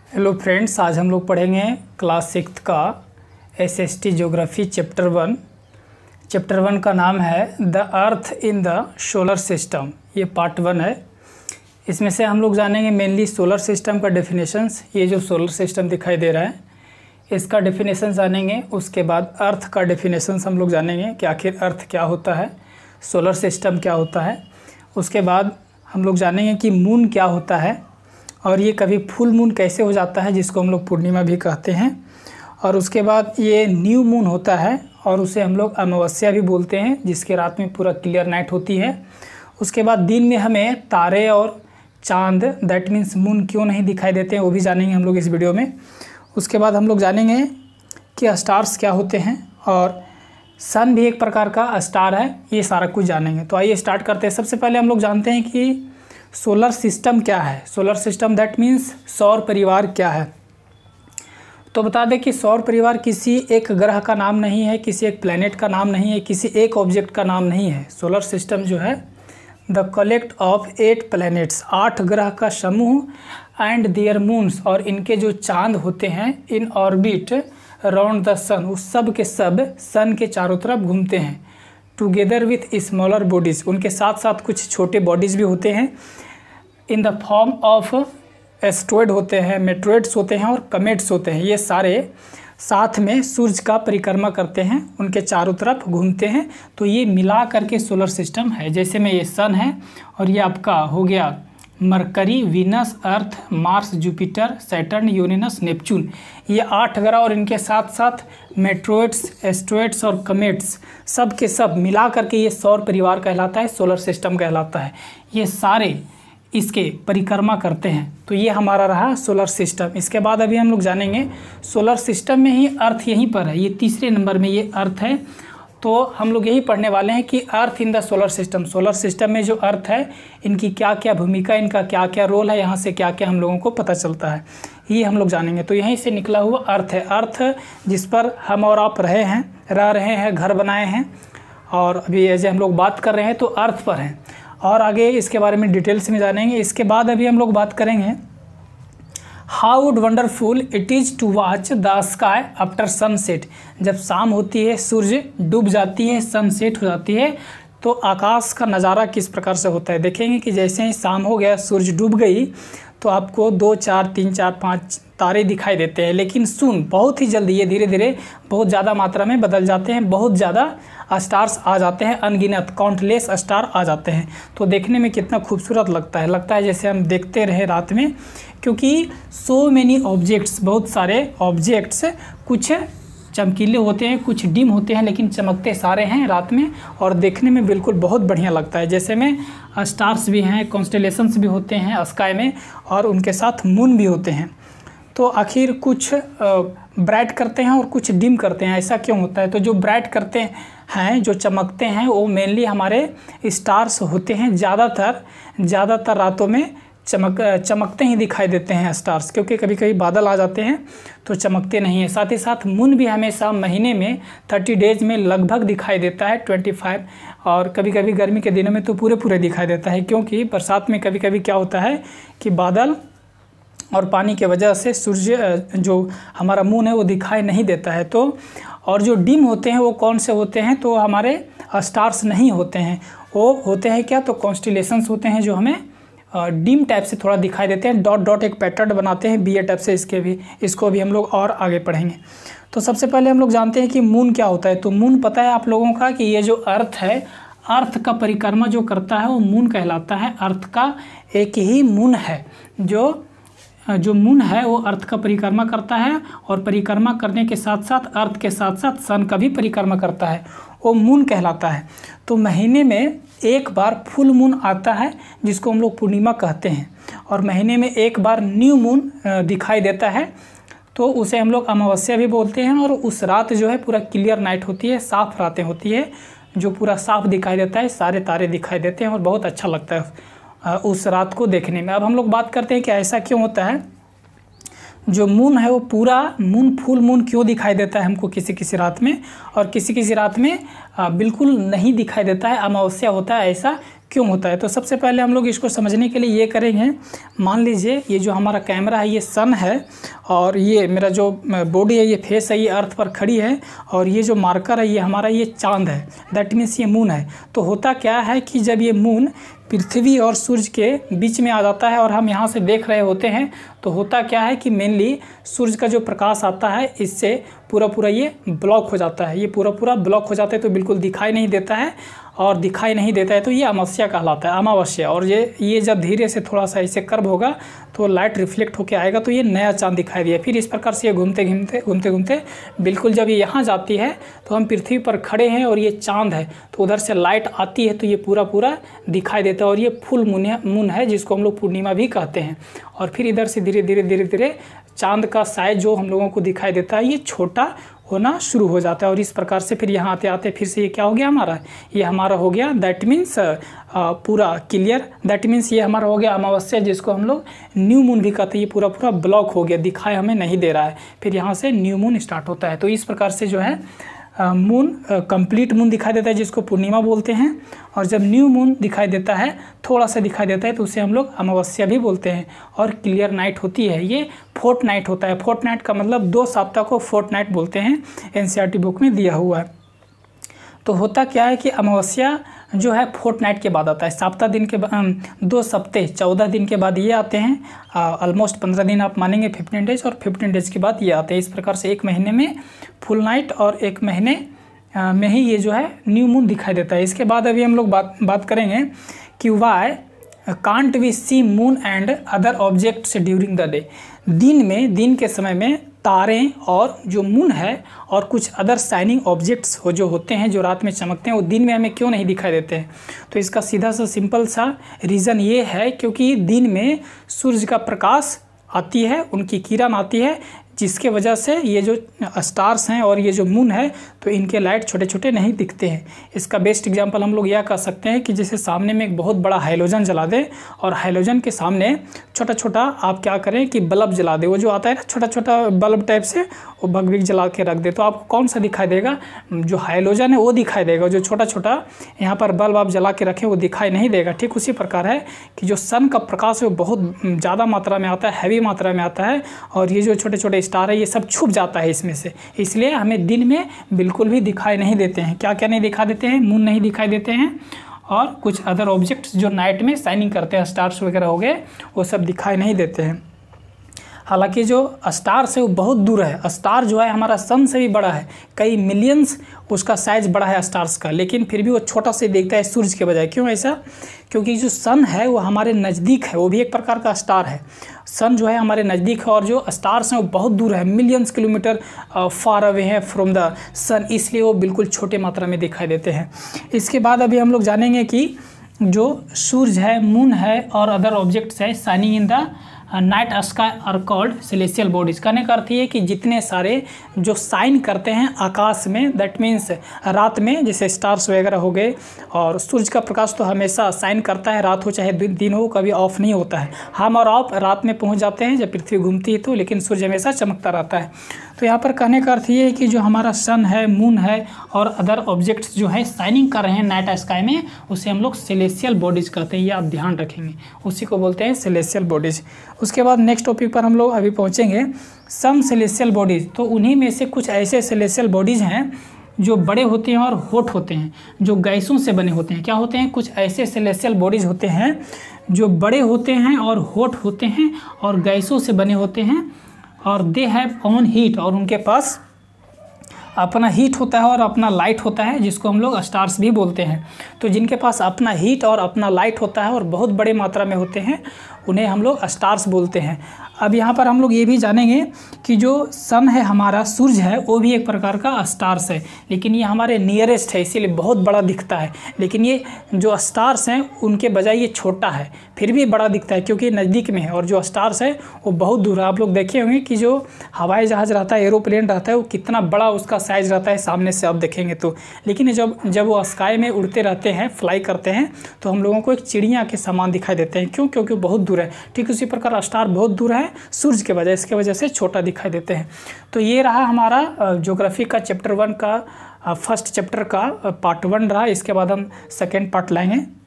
Hello friends, आज हम लोग पढ़ेंगे क्लास 6 का एसएसटी ज्योग्राफी चैप्टर 1। चैप्टर 1 का नाम है the earth in the solar system. ये पार्ट 1 है। इसमें से हम लोग जानेंगे मेनली सोलर सिस्टम का डेफिनेशंस। ये जो सोलर सिस्टम दिखाई दे रहा है इसका डेफिनेशन जानेंगे। उसके बाद अर्थ का डेफिनेशंस हम लोग जानेंगे कि आखिर अर्थ क्या होता है, सोलर सिस्टम क्या होता है। उसके बाद हम लोग जानेंगे कि मून क्या होता है और ये कभी फुल मून कैसे हो जाता है, जिसको हम लोग पूर्णिमा भी कहते हैं। और उसके बाद ये न्यू मून होता है और उसे हम लोग अमावस्या भी बोलते हैं, जिसके रात में पूरा क्लियर नाइट होती है। उसके बाद दिन में हमें तारे और चांद दैट मीन्स मून क्यों नहीं दिखाई देते हैं, वो भी जानेंगे हम लोग इस वीडियो में। उसके बाद हम लोग जानेंगे कि स्टार्स क्या होते हैं और सन भी एक प्रकार का स्टार है। ये सारा कुछ जानेंगे। तो आइए स्टार्ट करते हैं। सबसे पहले हम लोग जानते हैं कि सोलर सिस्टम क्या है। सोलर सिस्टम दैट मीन्स सौर परिवार क्या है। तो बता दें कि सौर परिवार किसी एक ग्रह का नाम नहीं है, किसी एक प्लैनेट का नाम नहीं है, किसी एक ऑब्जेक्ट का नाम नहीं है। सोलर सिस्टम जो है द कलेक्ट ऑफ 8 प्लैनेट्स, 8 ग्रह का समूह एंड देयर मून्स, और इनके जो चांद होते हैं in orbit around the sun, उस सब के सब सन के चारों तरफ घूमते हैं। टुगेदर विथ स्मॉलर बॉडीज़, उनके साथ साथ कुछ छोटे बॉडीज़ भी होते हैं। In the form of asteroid होते हैं, मेट्रॉयड्स होते हैं और कमेट्स होते हैं। ये सारे साथ में सूरज का परिक्रमा करते हैं, उनके चारों तरफ घूमते हैं। तो ये मिला करके सोलर सिस्टम है। जैसे में ये सन है और ये आपका हो गया Mercury, Venus, Earth, Mars, Jupiter, Saturn, Uranus, Neptune. ये 8 ग्रह और इनके साथ साथ मेट्रॉयड्स, एस्ट्रॉयड्स और कमेट्स सब के सब मिला करके ये सौर परिवार कहलाता है, सोलर सिस्टम कहलाता है। ये सारे इसके परिक्रमा करते हैं। तो ये हमारा रहा सोलर सिस्टम। इसके बाद अभी हम लोग जानेंगे सोलर सिस्टम में ही अर्थ यहीं पर है, ये तीसरे नंबर में ये अर्थ है। तो हम लोग यही पढ़ने वाले हैं कि earth in the solar system, solar system में जो अर्थ है इनकी क्या क्या भूमिका, इनका क्या क्या रोल है, यहाँ से क्या क्या हम लोगों को पता चलता है, ये हम लोग जानेंगे। तो यहीं से निकला हुआ अर्थ है। अर्थ जिस पर हम और आप रह रहे हैं, घर बनाए हैं, और अभी ऐसे हम लोग बात कर रहे हैं तो अर्थ पर हैं। और आगे इसके बारे में डिटेल्स में जानेंगे। इसके बाद अभी हम लोग बात करेंगे how wonderful it is to watch the sky after sunset. जब शाम होती है, सूर्य डूब जाती है, सनसेट हो जाती है, तो आकाश का नज़ारा किस प्रकार से होता है। देखेंगे कि जैसे ही शाम हो गया, सूर्य डूब गई, तो आपको 2, 4, 3, 4, 5 तारे दिखाई देते हैं। लेकिन सुन बहुत ही जल्दी ये धीरे धीरे बहुत ज़्यादा मात्रा में बदल जाते हैं, बहुत ज़्यादा स्टार्स आ जाते हैं, अनगिनत काउंटलेस स्टार आ जाते हैं। तो देखने में कितना खूबसूरत लगता है जैसे हम देखते रहे रात में, क्योंकि सो मेनी ऑब्जेक्ट्स, बहुत सारे ऑब्जेक्ट्स, कुछ चमकीले होते हैं, कुछ डिम होते हैं, लेकिन चमकते सारे हैं रात में और देखने में बिल्कुल बहुत बढ़िया लगता है। जैसे में स्टार्स भी हैं, कॉन्स्टेलेशंस भी होते हैं स्काई में, और उनके साथ मून भी होते हैं। तो आखिर कुछ ब्राइट करते हैं और कुछ डिम करते हैं, ऐसा क्यों होता है? तो जो ब्राइट करते हैं, जो चमकते हैं, वो मेनली हमारे स्टार्स होते हैं। ज़्यादातर रातों में चमकते ही दिखाई देते हैं स्टार्स, क्योंकि कभी कभी बादल आ जाते हैं तो चमकते नहीं हैं। साथ ही साथ मून भी हमेशा महीने में 30 डेज में लगभग दिखाई देता है, 25, और कभी कभी गर्मी के दिनों में तो पूरे दिखाई देता है, क्योंकि बरसात में कभी कभी क्या होता है कि बादल और पानी के वजह से सूर्य जो हमारा मून है वो दिखाई नहीं देता है। तो और जो डिम होते हैं वो कौन से होते हैं? तो हमारे स्टार्स नहीं होते हैं, वो होते हैं क्या? तो कॉन्स्टेलेशंस होते हैं, जो हमें डिम टाइप से थोड़ा दिखाई देते हैं, डॉट डॉट एक पैटर्न बनाते हैं BA टाइप से। इसको भी हम लोग और आगे पढ़ेंगे। तो सबसे पहले हम लोग जानते हैं कि मून क्या होता है। तो मून पता है आप लोगों का कि ये जो अर्थ है, अर्थ का परिक्रमा जो करता है वो मून कहलाता है। अर्थ का एक ही मून है, जो मून है वो अर्थ का परिक्रमा करता है, और परिक्रमा करने के साथ साथ अर्थ के साथ साथ सन का भी परिक्रमा करता है, वो मून कहलाता है। तो महीने में एक बार फुल मून आता है, जिसको हम लोग पूर्णिमा कहते हैं, और महीने में एक बार न्यू मून दिखाई देता है, तो उसे हम लोग अमावस्या भी बोलते हैं। और उस रात जो है पूरा क्लियर नाइट होती है, साफ़ रातें होती है, जो पूरा साफ दिखाई देता है, सारे तारे दिखाई देते हैं और बहुत अच्छा लगता है उस रात को देखने में। अब हम लोग बात करते हैं कि ऐसा क्यों होता है। जो मून है वो पूरा मून, फुल मून क्यों दिखाई देता है हमको किसी रात में, और किसी रात में बिल्कुल नहीं दिखाई देता है, अमावस्या होता है। ऐसा क्यों होता है। तो सबसे पहले हम लोग इसको समझने के लिए ये करेंगे, मान लीजिए ये जो हमारा कैमरा है ये सन है, और ये मेरा जो बॉडी है ये फेस है ये अर्थ पर खड़ी है, और ये जो मार्कर है ये हमारा ये चांद है, दैट मीन्स ये मून है। तो होता क्या है कि जब ये मून पृथ्वी और सूरज के बीच में आ जाता है और हम यहाँ से देख रहे होते हैं, तो होता क्या है कि मेनली सूरज का जो प्रकाश आता है इससे पूरा ये ब्लॉक हो जाता है, ये पूरा ब्लॉक हो जाता है, तो बिल्कुल दिखाई नहीं देता है, और दिखाई नहीं देता है तो ये अमावस्या कहलाता है, अमावस्या। और ये जब धीरे से थोड़ा सा ऐसे कर्व होगा तो लाइट रिफ्लेक्ट होकर आएगा, तो ये नया चांद दिखाई दिया। फिर इस प्रकार से ये घूमते बिल्कुल जब ये यहाँ जाती है तो हम पृथ्वी पर खड़े हैं और ये चांद है, तो उधर से लाइट आती है तो ये पूरा दिखाई देता है, और ये फुल मून है जिसको हम लोग पूर्णिमा भी कहते हैं। और फिर इधर से धीरे धीरे चांद का साइज जो हम लोगों को दिखाई देता है ये छोटा होना शुरू हो जाता है, और इस प्रकार से फिर यहाँ आते फिर से ये क्या हो गया हमारा, ये हमारा हो गया दैट मीन्स पूरा क्लियर, दैट मीन्स ये हमारा हो गया अमावस्या, जिसको हम लोग न्यू मून भी कहते हैं। ये पूरा ब्लॉक हो गया, दिखाई हमें नहीं दे रहा है, फिर यहाँ से न्यू मून स्टार्ट होता है। तो इस प्रकार से जो है मून कंप्लीट मून दिखाई देता है जिसको पूर्णिमा बोलते हैं, और जब न्यू मून दिखाई देता है, थोड़ा सा दिखाई देता है, तो उसे हम लोग अमावस्या भी बोलते हैं। और क्लियर नाइट होती है ये फोर्ट नाइट होता है। फोर्ट नाइट का मतलब 2 सप्ताह को फोर्ट नाइट बोलते हैं, एनसीईआरटी बुक में दिया हुआ है। तो होता क्या है कि अमावस्या जो है फोर्ट नाइट के बाद आता है, सप्ताह दिन के 2 सप्ते 14 दिन के बाद ये आते हैं, ऑलमोस्ट 15 दिन आप मानेंगे 15 डेज, और 15 डेज के बाद ये आते हैं। इस प्रकार से एक महीने में फुल नाइट और एक महीने में ही ये जो है न्यू मून दिखाई देता है। इसके बाद अभी हम लोग बात करेंगे कि why can't we see moon and other objects during the day. दिन के समय में तारे और जो मून है और कुछ अदर शाइनिंग ऑब्जेक्ट्स जो होते हैं जो रात में चमकते हैं, वो दिन में हमें क्यों नहीं दिखाई देते हैं। तो इसका सीधा सा सिंपल सा रीज़न ये है क्योंकि दिन में सूरज का प्रकाश आती है, उनकी किरण आती है, जिसके वजह से ये जो स्टार्स हैं और ये जो मून है तो इनके लाइट छोटे नहीं दिखते हैं। इसका बेस्ट एग्जांपल हम लोग यह कह सकते हैं कि जैसे सामने में एक बहुत बड़ा हाइलोजन जला दें, और हाइलोजन के सामने छोटा आप क्या करें कि बल्ब जला दें, वो जो आता है ना छोटा बल्ब टाइप से, वो बग जला के रख दे, तो आपको कौन सा दिखाई देगा, जो हाइलोजन है वो दिखाई देगा, जो छोटा यहाँ पर बल्ब आप जला के रखें वो दिखाई नहीं देगा। ठीक उसी प्रकार है कि जो सन का प्रकाश है वो बहुत ज़्यादा मात्रा में आता है, हैवी मात्रा में आता है, और ये जो छोटे स्टार है ये सब छुप जाता है इसमें से, इसलिए हमें दिन में बिल्कुल भी दिखाई नहीं देते हैं। क्या नहीं दिखा देते हैं, मून नहीं दिखाई देते हैं, और कुछ अदर ऑब्जेक्ट्स जो नाइट में शाइनिंग करते हैं, स्टार्स वगैरह हो गए, वो सब दिखाई नहीं देते हैं। हालांकि जो स्टार्स है वो बहुत दूर है, स्टार जो है हमारा सन से भी बड़ा है, कई मिलियंस उसका साइज़ बड़ा है स्टार्स का, लेकिन फिर भी वो छोटा से दिखता है सूरज के बजाय। क्यों ऐसा? क्योंकि जो सन है वो हमारे नज़दीक है, वो भी एक प्रकार का स्टार है। सन जो है हमारे नज़दीक है और जो स्टार्स हैं वो बहुत दूर है, मिलियंस किलोमीटर फार अवे हैं फ्रॉम द सन, इसलिए वो बिल्कुल छोटे मात्रा में दिखाई देते हैं। इसके बाद अभी हम लोग जानेंगे कि जो सूरज है, मून है और अदर ऑब्जेक्ट्स है shining in the night sky are called celestial bodies. कहने का अर्थ ये कि जितने सारे जो साइन करते हैं आकाश में, दैट मीन्स रात में, जैसे स्टार्स वगैरह हो गए, और सूरज का प्रकाश तो हमेशा साइन करता है, रात हो चाहे दिन हो, कभी ऑफ नहीं होता है। हम और आप रात में पहुंच जाते हैं जब पृथ्वी घूमती है तो, लेकिन सूरज हमेशा चमकता रहता है। तो यहाँ पर कहने का अर्थ ये है कि जो हमारा सन है, मून है और अदर ऑब्जेक्ट्स जो है शाइनिंग कर रहे हैं नाइट स्काई में, उसे हम लोग सेलेस्टियल बॉडीज़ कहते हैं, ये आप ध्यान रखेंगे, उसी को बोलते हैं सेलेस्टियल बॉडीज़। उसके बाद नेक्स्ट टॉपिक पर हम लोग अभी पहुँचेंगे, सम सेलेस्टियल बॉडीज़। तो उन्हीं में से कुछ ऐसे सेलेस्टियल बॉडीज़ हैं जो बड़े होते हैं और हॉट होते हैं, जो गैसों से बने होते हैं। क्या होते हैं? कुछ ऐसे सेलेस्टियल बॉडीज़ होते हैं जो बड़े होते हैं और हॉट होते हैं और गैसों से बने होते हैं, और दे हैव ऑन हीट, और उनके पास अपना हीट होता है और अपना लाइट होता है, जिसको हम लोग स्टार्स भी बोलते हैं। तो जिनके पास अपना हीट और अपना लाइट होता है और बहुत बड़े मात्रा में होते हैं, उन्हें हम लोग स्टार्स बोलते हैं। अब यहाँ पर हम लोग ये भी जानेंगे कि जो सन है हमारा, सूरज है, वो भी एक प्रकार का स्टार्स है, लेकिन ये हमारे नियरेस्ट है, इसीलिए बहुत बड़ा दिखता है। लेकिन ये जो स्टार्स हैं उनके बजाय ये छोटा है, फिर भी बड़ा दिखता है क्योंकि नज़दीक में है, और जो स्टार्स है वो बहुत दूर है। आप लोग देखे होंगे कि जो हवाई जहाज़ रहता है, एरोप्लेन रहता है, वो कितना बड़ा उसका साइज़ रहता है सामने से आप देखेंगे तो। लेकिन जब वो स्काई में उड़ते रहते हैं, फ्लाई करते हैं, तो हम लोगों को एक चिड़िया के समान दिखाई देते हैं। क्यों? क्योंकि बहुत दूर है। ठीक उसी प्रकार स्टार बहुत दूर है सूरज के वजह, इसके वजह से छोटा दिखाई देते हैं। तो ये रहा हमारा ज्योग्राफी का चैप्टर 1 का फर्स्ट चैप्टर का पार्ट 1 रहा। इसके बाद हम सेकेंड पार्ट लाएंगे।